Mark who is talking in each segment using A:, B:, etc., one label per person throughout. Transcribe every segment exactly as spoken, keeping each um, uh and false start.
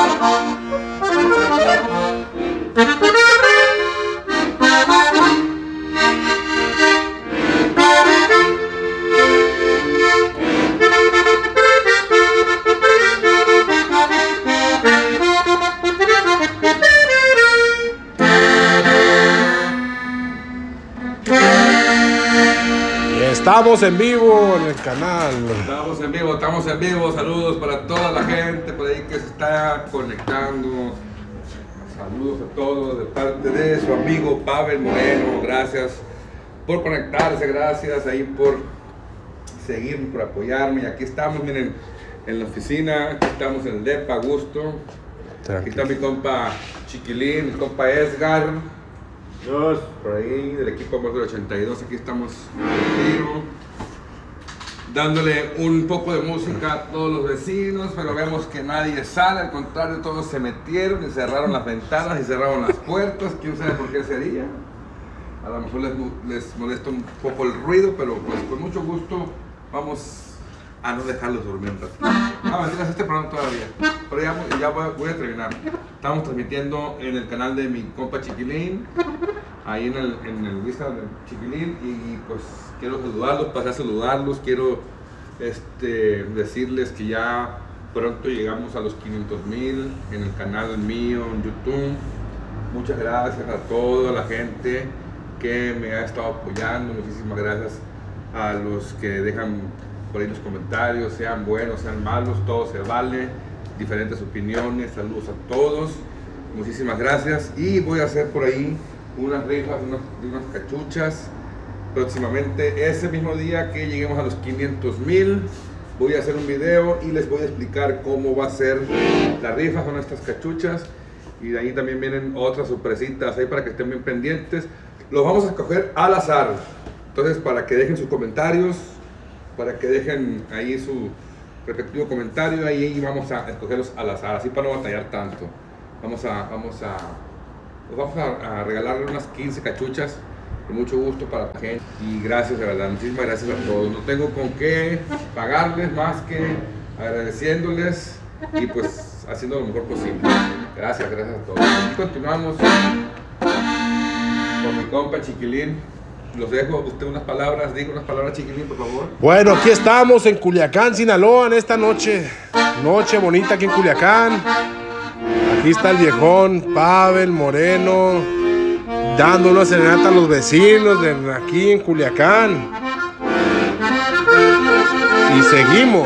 A: Estamos en vivo en el canal.
B: Estamos en vivo, estamos en vivo. Saludos para toda la gente por ahí que se está conectando. Saludos a todos de parte de su amigo Pavel Moreno. Gracias por conectarse, gracias ahí por seguirme, por apoyarme. Y aquí estamos, miren, en la oficina. Aquí estamos en el DEPA, a gusto. Aquí está mi compa Chiquilín, mi compa Edgar. Dos, por ahí, del equipo Amor del ochenta y dos, aquí estamos dándole un poco de música a todos los vecinos, pero vemos que nadie sale, al contrario, todos se metieron y cerraron las ventanas y cerraron las puertas. Quién sabe por qué sería. A lo mejor les, les molesta un poco el ruido, pero pues con mucho gusto vamos a no dejarlos dormir un ratito. Ah, mentiras, este programa todavía, pero ya, ya voy, voy a terminar. Estamos transmitiendo en el canal de mi compa Chiquilín, ahí en el, en el Instagram de Chiquilín, y pues quiero saludarlos, pasar a saludarlos, quiero este, decirles que ya pronto llegamos a los quinientos mil en el canal mío, en YouTube. Muchas gracias a toda la gente que me ha estado apoyando, muchísimas gracias a los que dejan por ahí los comentarios, sean buenos, sean malos, todo se vale, diferentes opiniones. Saludos a todos, muchísimas gracias. Y voy a hacer por ahí unas rifas unas, de unas cachuchas próximamente. Ese mismo día que lleguemos a los quinientos mil voy a hacer un video y les voy a explicar cómo va a ser la rifa con estas cachuchas, y de ahí también vienen otras sorpresitas ahí para que estén bien pendientes. Los vamos a escoger al azar, entonces para que dejen sus comentarios, para que dejen ahí su respectivo comentario, ahí vamos a escogerlos al azar, así para no batallar tanto. Vamos a, vamos a, pues vamos a, a regalarle unas quince cachuchas con mucho gusto para la gente, y gracias, de verdad, muchísimas gracias a todos. No tengo con qué pagarles más que agradeciéndoles y pues haciendo lo mejor posible. Gracias, gracias a todos. Y continuamos con mi compa Chiquilín. Los dejo, usted unas palabras, diga unas palabras, Chiquilín, por favor.
A: Bueno, aquí estamos en Culiacán, Sinaloa, en esta noche, noche bonita aquí en Culiacán. Aquí está el viejón Pavel Moreno, dando una serenata a los vecinos de aquí en Culiacán. Y seguimos.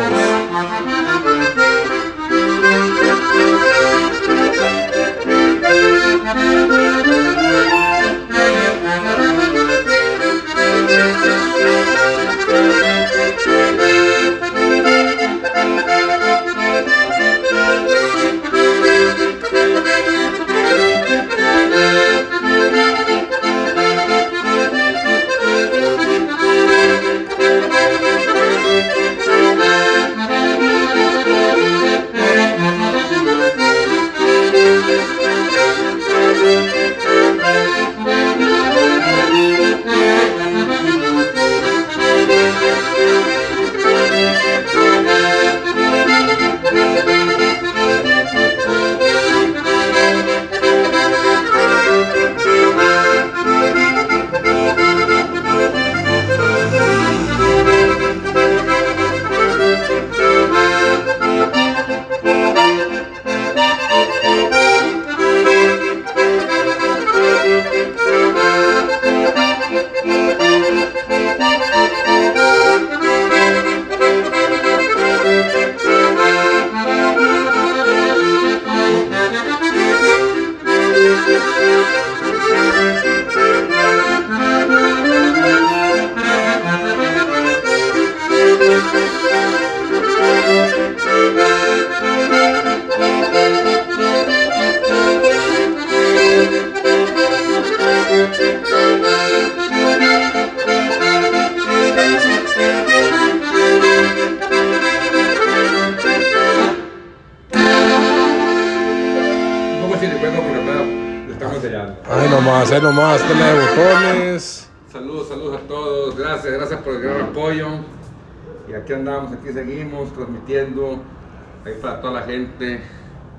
A: Ahí nomás, ahí nomás, tela de botones.
B: Saludos, saludos a todos, gracias, gracias por el gran apoyo. Y aquí andamos, aquí seguimos transmitiendo ahí para toda la gente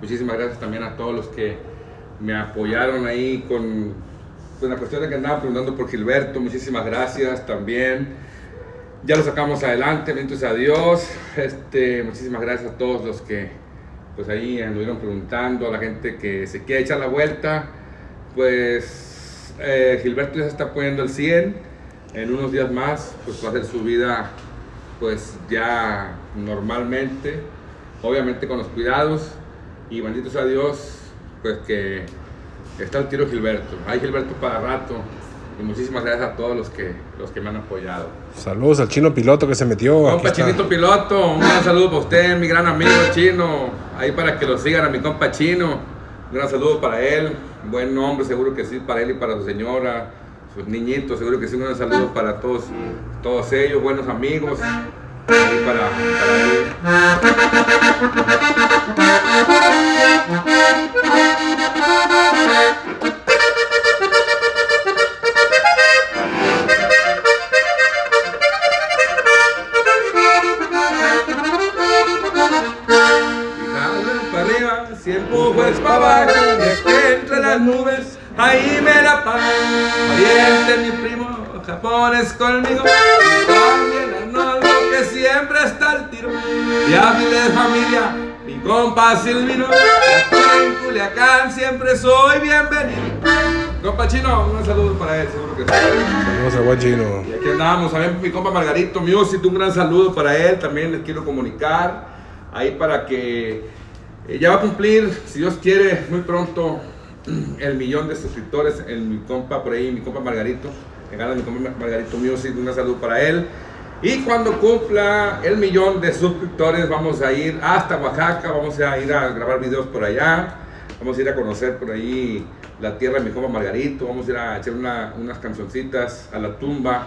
B: Muchísimas gracias también a todos los que me apoyaron ahí con, con la cuestión de que andaban preguntando por Gilberto. Muchísimas gracias también. Ya lo sacamos adelante, benditos a Dios. Este, muchísimas gracias a todos los que pues ahí anduvieron preguntando, a la gente que se quiere echar la vuelta. Pues eh, Gilberto ya se está poniendo el cien. En unos días más pues va a hacer su vida pues ya normalmente, obviamente con los cuidados. Y benditos a Dios, pues que está el tiro Gilberto. Hay Gilberto para rato. Y muchísimas gracias a todos los que, los que me han apoyado.
A: Saludos al Chino Piloto que se metió.
B: Compa Chinito Piloto, un gran saludo para usted, mi gran amigo Chino. Ahí para que lo sigan a mi compa Chino. Un gran saludo para él. Buen nombre, seguro que sí, para él y para su señora, sus niñitos, seguro que sí. Un gran saludo para todos, todos ellos, buenos amigos. Ahí para, para él. Si empujas para abajo, es que entre las nubes, ahí me la pago. Pariente, mi primo, japonés conmigo, también Arnoldo, que siempre está al tiro. Y háblele de familia, mi compa Silvino, aquí en Culiacán siempre soy bienvenido. Compa Chino, un saludo para él, seguro que sí.
A: Saludos al buen Chino.
B: Y aquí andamos, también mi compa Margarito Music, un gran saludo para él, también les quiero comunicar, ahí para que Eh, ya va a cumplir, si Dios quiere, muy pronto el millón de suscriptores en mi compa por ahí, mi compa Margarito, que gana mi compa Margarito Music, un saludo para él. Y cuando cumpla el millón de suscriptores vamos a ir hasta Oaxaca, vamos a ir a grabar videos por allá, vamos a ir a conocer por ahí la tierra de mi compa Margarito, vamos a ir a echar una, unas cancioncitas a la tumba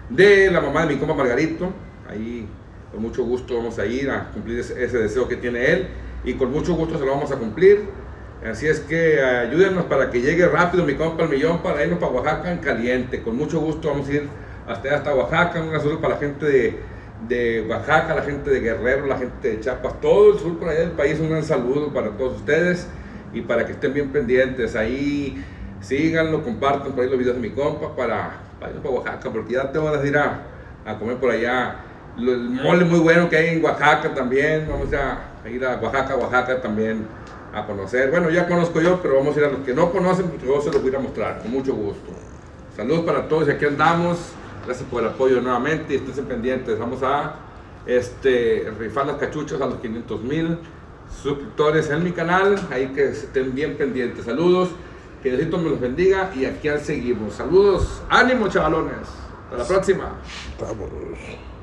B: de la mamá de mi compa Margarito. Ahí con mucho gusto vamos a ir a cumplir ese, ese deseo que tiene él. Y con mucho gusto se lo vamos a cumplir. Así es que ayúdenos para que llegue rápido mi compa al millón, para irnos para Oaxaca en caliente. Con mucho gusto vamos a ir hasta, hasta Oaxaca. Un saludo para la gente de, de Oaxaca, la gente de Guerrero, la gente de Chiapas, todo el sur por allá del país. Un gran saludo para todos ustedes y para que estén bien pendientes. Ahí síganlo, compartan por ahí los videos de mi compa para, para irnos para Oaxaca, porque ya te van a ir a, a comer por allá. El mole muy bueno que hay en Oaxaca también. Vamos a ir a Oaxaca, Oaxaca también a conocer. Bueno, ya conozco yo, pero vamos a ir a los que no conocen, porque yo se los voy a mostrar con mucho gusto. Saludos para todos y aquí andamos. Gracias por el apoyo nuevamente y estén pendientes. Vamos a este, rifar las cachuchas a los quinientos mil suscriptores en mi canal. Ahí que estén bien pendientes. Saludos, que Diosito me los bendiga y aquí seguimos. Saludos, ánimo chavalones. Hasta la próxima.
A: Vamos.